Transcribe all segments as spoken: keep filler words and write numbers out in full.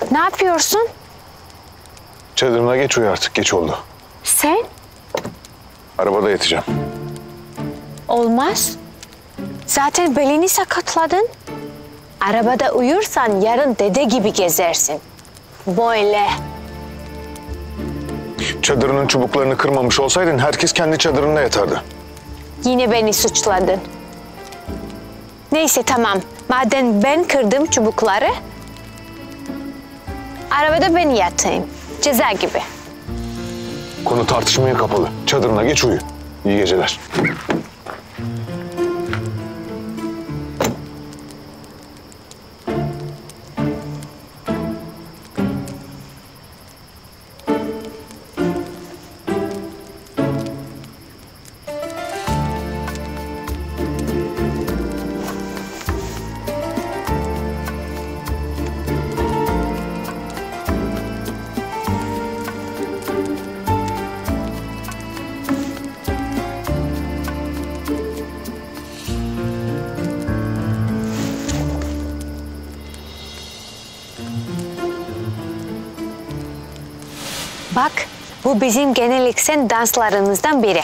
Ne yapıyorsun? Çadırına geç uyu artık. Geç oldu. Sen? Arabada yatacağım. Olmaz. Zaten belini sakatladın. Arabada uyursan yarın dede gibi gezersin. Böyle. Çadırının çubuklarını kırmamış olsaydın herkes kendi çadırında yatardı. Yine beni suçladın. Neyse tamam. Madem ben kırdım çubukları, arabada ben yatayım. Ceza gibi. Konu tartışmaya kapalı. Çadırına geç uyu. İyi geceler. Bak, bu bizim geleneksel danslarımızdan biri.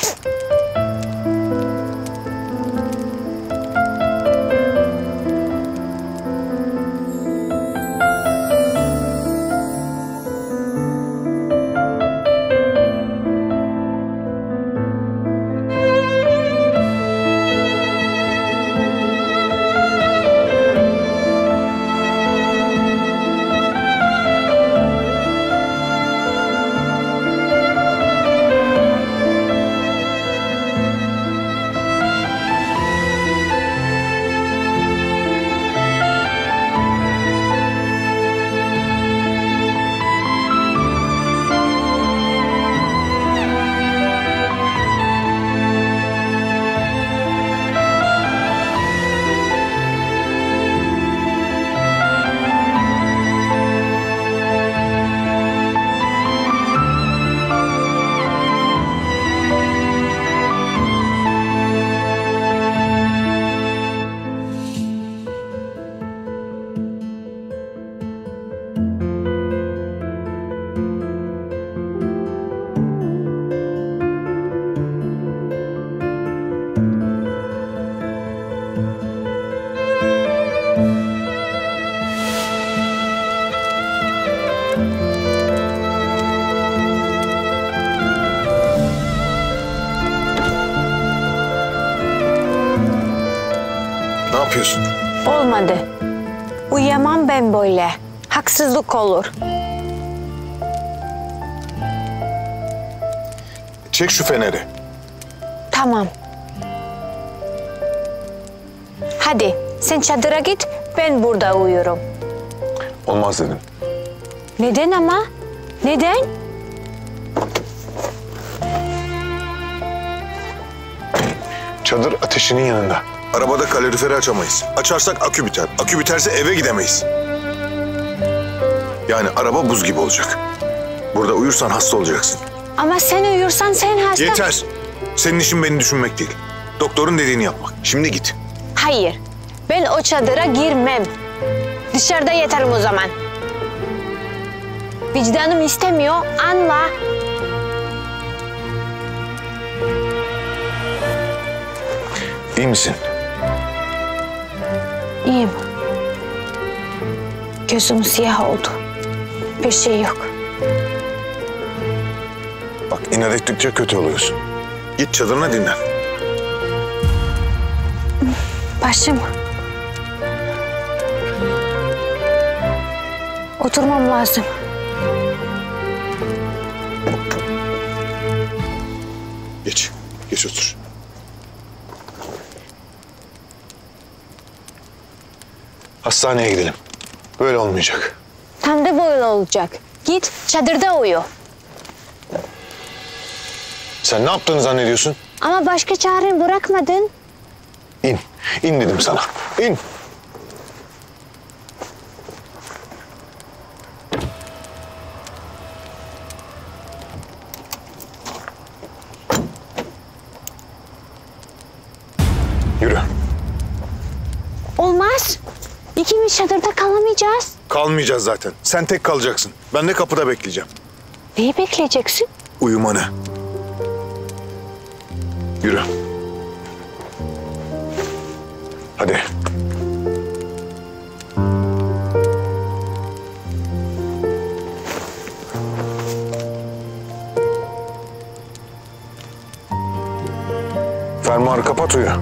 Ne yapıyorsun? Olmadı. Uyuyamam ben böyle. Haksızlık olur. Çek şu feneri. Tamam. Hadi sen çadıra git, ben burada uyurum. Olmaz dedim. Neden ama? Neden? Çadır ateşinin yanında. Arabada kaloriferi açamayız. Açarsak akü biter. Akü biterse eve gidemeyiz. Yani araba buz gibi olacak. Burada uyursan hasta olacaksın. Ama sen uyursan sen hasta... Yeter. Senin işin beni düşünmek değil. Doktorun dediğini yapmak. Şimdi git. Hayır, ben o çadıra girmem. Dışarıda yatarım o zaman. Vicdanım istemiyor, anla. İyi misin? İyiyim. Gözüm siyah oldu. Bir şey yok. Bak inat ettikçe kötü oluyorsun. Git çadırına dinlen. Başım. Oturmam lazım. Geç. Geç otur. Hastaneye gidelim. Böyle olmayacak. Tam da böyle olacak. Git çadırda uyu. Sen ne yaptığını zannediyorsun? Ama başka çaren bırakmadın. İn. İn dedim sana. İn. Yürü. Olmaz. İkimiz çadırda kalamayacağız. Kalmayacağız zaten. Sen tek kalacaksın. Ben de kapıda bekleyeceğim. Neyi bekleyeceksin? Uyumanı. Yürü. Hadi. Fermuarı kapat, uyu.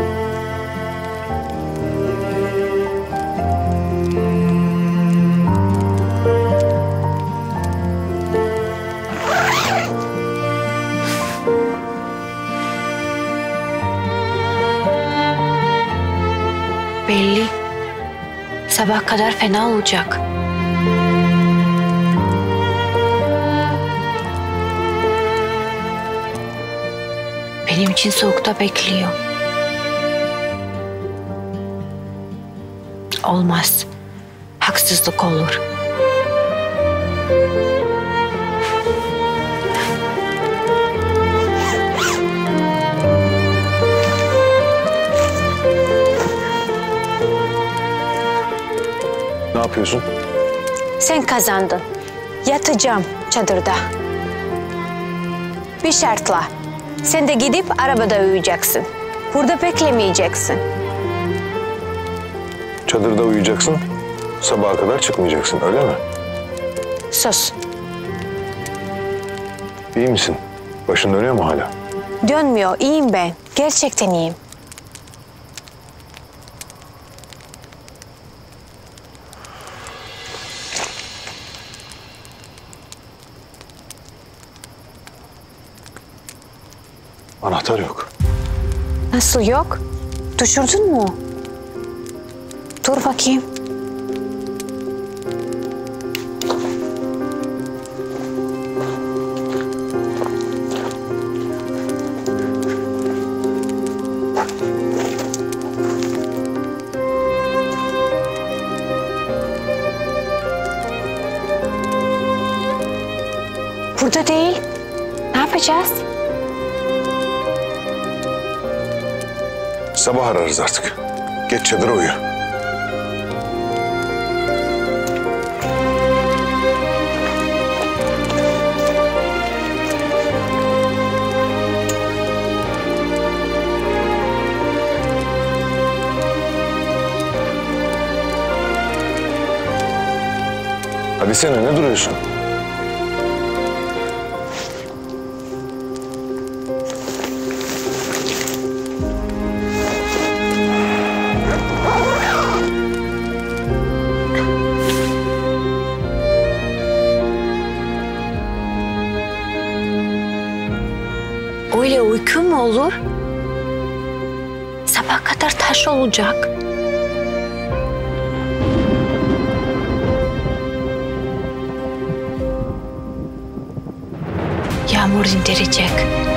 Belli. Sabah kadar fena olacak. Benim için soğukta bekliyor. Olmaz. Haksızlık olur. Ne yapıyorsun? Sen kazandın. Yatacağım çadırda. Bir şartla. Sen de gidip arabada uyuyacaksın. Burada beklemeyeceksin. Çadırda uyuyacaksın, sabaha kadar çıkmayacaksın, öyle mi? Sus. İyi misin? Başın dönüyor mu hala? Dönmüyor. İyiyim ben. Gerçekten iyiyim. Anahtar yok. Nasıl yok? Düşürdün mü? Dur bakayım. Burada değil. Ne yapacağız? Sabah ararız artık. Geç çadıra uyu. Hadi sen ne duruyorsun? Öyle uyku mu olur? Sabah kadar taş olacak. Yağmur indirecek.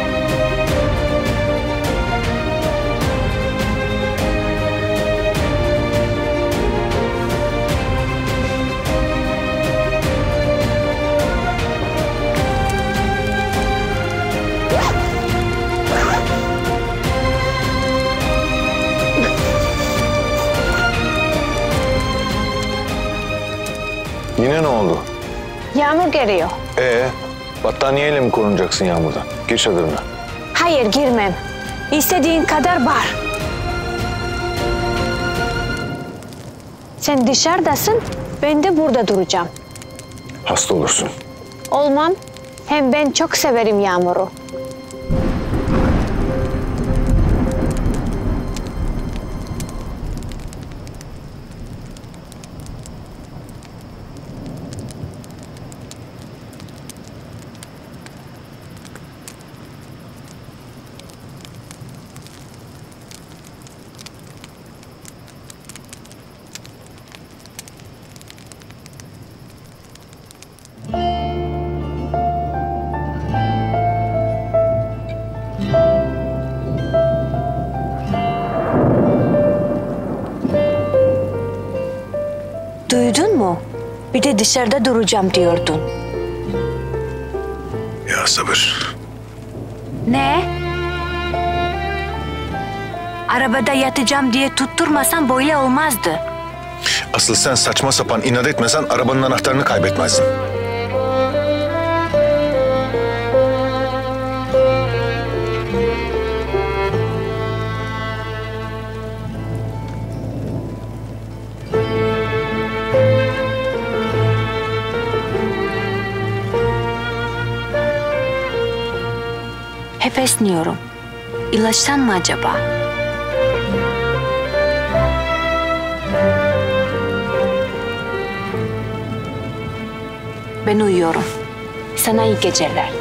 Yine ne oldu? Yağmur geliyor. Ee, battaniyeyle mi korunacaksın yağmurdan? Gir çadırına. Hayır, girmem. İstediğin kadar bağır. Sen dışarıdasın, ben de burada duracağım. Hasta olursun. Olmam. Hem ben çok severim yağmuru. Duydun mu? Bir de dışarıda duracağım diyordun. Ya sabır. Ne? Arabada yatacağım diye tutturmasan böyle olmazdı. Asıl sen saçma sapan inat etmesen arabanın anahtarını kaybetmezdin. Hep esniyorum. İlaçtan mı acaba? Ben uyuyorum. Sana iyi geceler.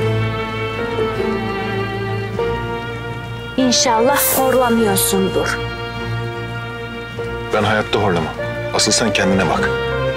İnşallah horlamıyorsundur. Ben hayatta horlamam. Asıl sen kendine bak.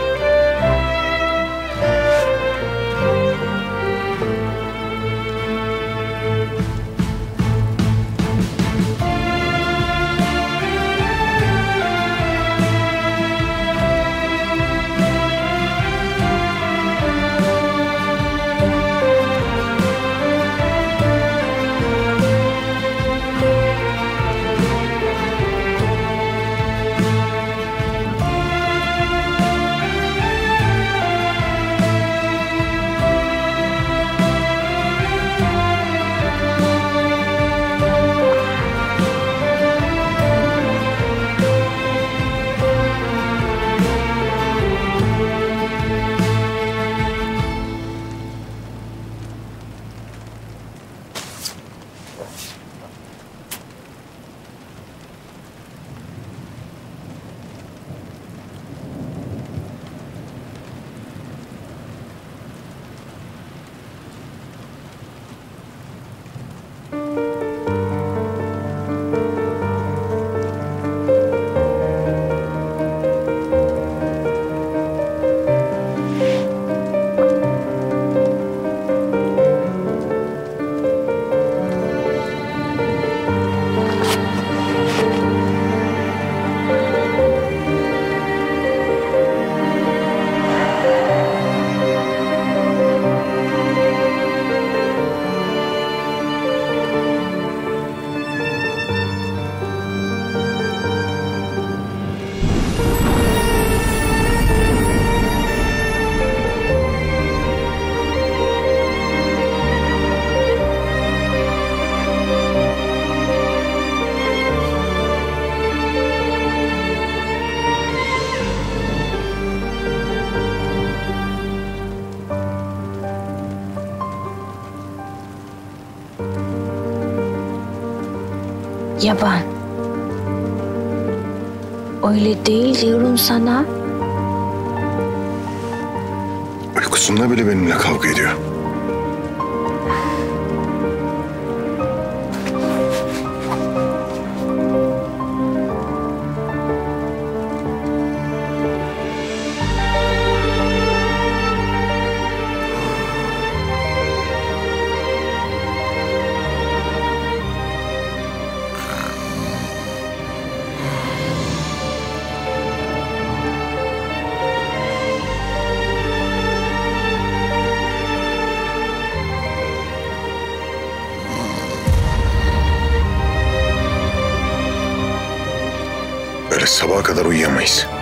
Yaban. Öyle değil diyorum sana. Uykusunda bile benimle kavga ediyor. Böyle sabaha kadar uyuyamayız.